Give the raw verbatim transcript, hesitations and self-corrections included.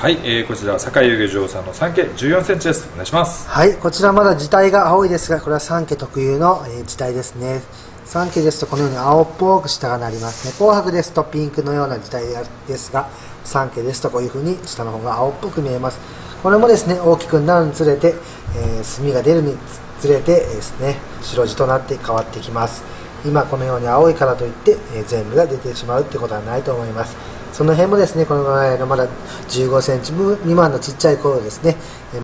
はい、えー、こちら坂井遊漁場さんの三家じゅうよんセンチです。お願いします。 はい、こちらまだ字体が青いですが、これは三家特有の、えー、字体ですね。三家ですとこのように青っぽく下がなりますね。紅白ですとピンクのような字体ですが、三家ですとこういう風に下の方が青っぽく見えます。これもですね、大きくなるにつれて、えー、墨が出るにつれてですね、白地となって変わってきます。今このように青いからといって、えー、全部が出てしまうってことはないと思います。その辺もですね、このぐらいのまだじゅうごセンチ未満のちっちゃい頃ですね、